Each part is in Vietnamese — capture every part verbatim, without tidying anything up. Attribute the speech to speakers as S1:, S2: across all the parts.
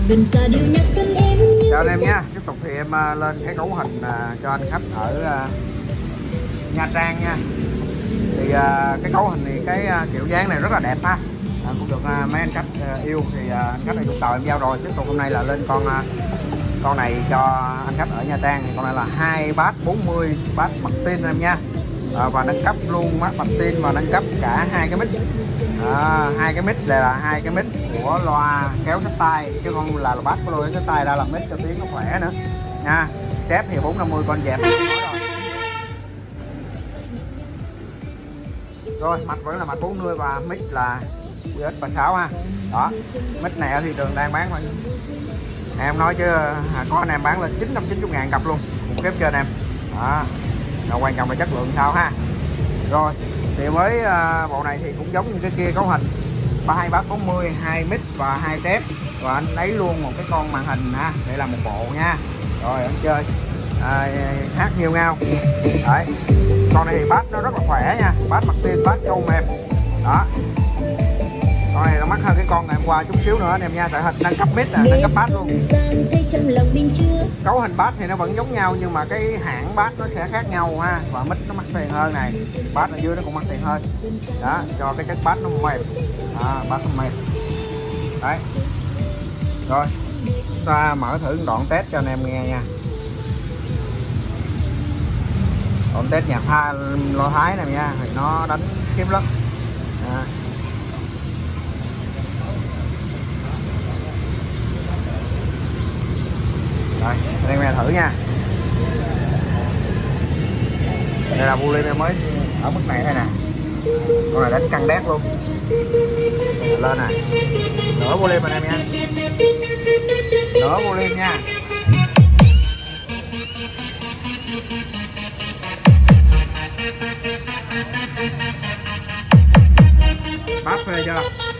S1: Chào anh em nha, tiếp tục thì em uh, lên cái cấu hình uh, cho anh khách ở uh, Nha Trang nha. Thì uh, cái cấu hình thì cái uh, kiểu dáng này rất là đẹp ha, uh, cũng được uh, mấy anh khách uh, yêu thì uh, anh khách này cũng tàu em giao rồi. Tiếp tục hôm nay là lên con uh, con này cho anh khách ở Nha Trang. Thì con này là hai bát bốn mươi bát mặt tin em nha, uh, và nâng cấp luôn bát mặt tin và nâng cấp cả hai cái mic. À, hai cái mic này là hai cái mic của loa kéo sách tay chứ không là, là bát của loa sách tay ra làm mic cho tiếng nó khỏe nữa nha. Chép thì bốn năm mươi con dẹp rồi. Rồi mặt vẫn là mặt bốn mươi và mic là U S ba sáu ha. Đó, mic này ở thị trường đang bán mà em nói chứ à, có anh em bán lên chín trăm chín mươi ngàn cặp luôn, khủng khiếp cho anh em. Đó, rồi quan trọng là chất lượng sao ha. Rồi thì với uh, bộ này thì cũng giống như cái kia cấu hình ba hai bát bốn mươi, hai mic và hai trép, và anh lấy luôn một cái con màn hình ha, để làm một bộ nha. Rồi anh chơi à, hát nhiều ngao. Đấy, con này thì bát nó rất là khỏe nha, bát mặt tin, bát sâu mềm. Đó, con này nó mắc hơn cái con ngày hôm qua chút xíu nữa anh em nha, tại hình nâng cấp mic nè, nâng cấp bát luôn. Cấu hình bát thì nó vẫn giống nhau nhưng mà cái hãng bát nó sẽ khác nhau ha, và mic nó mắc tiền hơn này, bát ở dưới nó cũng mắc tiền hơn. Đó, cho cái chất bát nó mềm, à, bát nó mềm. Đấy, rồi ta mở thử đoạn test cho anh em nghe nha. Đoạn test nhạc pha lo Thái này nha, thì nó đánh khiếp lắm. À. Rồi, anh em nghe thử nha. Đây là volume em mới ở mức này đây nè. Con này đánh căng đét luôn. Lên nè. Nửa volume anh em nha. Nửa volume nha. Bát phê chưa?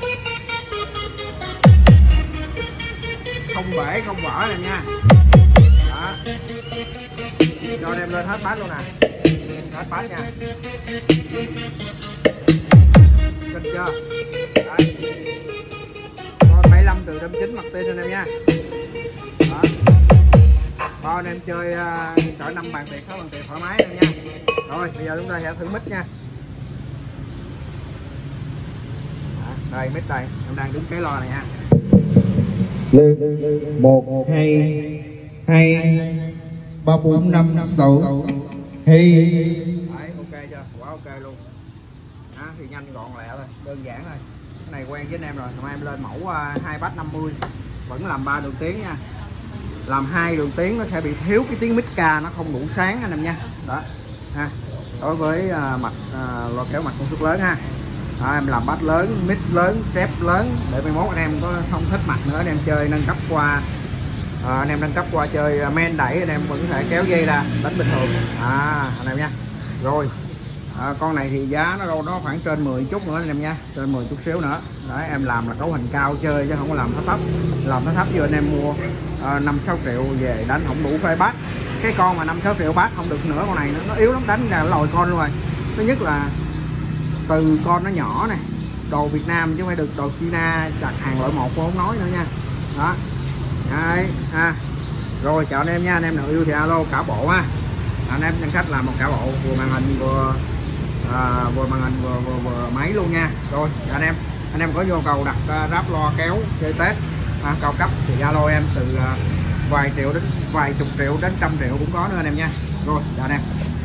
S1: Không bể không vỡ em nha. Đó, cho đem lên hết bát luôn nè, hết bát nha, xinh chưa? Đấy, con bảy mươi lăm từ trăm chín mặt tin anh em nha. Đó, con anh em chơi uh, cỡ năm bàn tiền, sáu bàn tiền thoải mái em nha. Rồi bây giờ chúng ta sẽ thử mic nha. Đó, đây mic đây, em đang đứng cái lo này nha. Một hai hai ba bốn năm sáu hay. Đấy, ok chưa? Quá ok luôn. Đó, thì nhanh gọn lẹ thôi, đơn giản thôi. Cái này quen với anh em rồi. Hôm em lên mẫu uh, hai bát năm mươi vẫn làm ba đường tiếng nha. Làm hai đường tiếng nó sẽ bị thiếu cái tiếng mic ca, nó không đủ sáng anh em nha. Đó ha. Đối với uh, mặt uh, loa kéo mặt công suất lớn ha. Đó, em làm bass lớn, mic lớn, trap lớn để mai mốt anh em có không thích mặt nữa, anh em chơi nâng cấp qua à, anh em nâng cấp qua chơi men đẩy, anh em vẫn có thể kéo dây ra đánh bình thường à anh em nha. Rồi à, con này thì giá nó đâu đó khoảng trên mười chút nữa anh em nha, trên mười chút xíu nữa. Đấy, em làm là cấu hình cao chơi chứ không có làm thấp thấp. Làm nó thấp vừa anh em mua năm sáu triệu về đánh không đủ phê bass. Cái con mà năm sáu triệu bass không được nữa, con này nó yếu lắm, đánh là lòi con luôn rồi. Thứ nhất là từ con nó nhỏ này, đồ Việt Nam chứ không phải được đồ China đặt hàng loại một, không nói nữa nha. Đó, đấy ha. Rồi chào anh em nha, anh em nào yêu thì alo cả bộ ha. Anh em nhân khách làm một cả bộ, vừa màn hình vừa à, vừa màn hình vừa, vừa, vừa máy luôn nha. Rồi chào anh em, anh em có nhu cầu đặt uh, ráp loa kéo chơi Tết à, cao cấp thì alo em, từ uh, vài triệu đến vài chục triệu đến trăm triệu cũng có nữa anh em nha. Rồi chào anh em.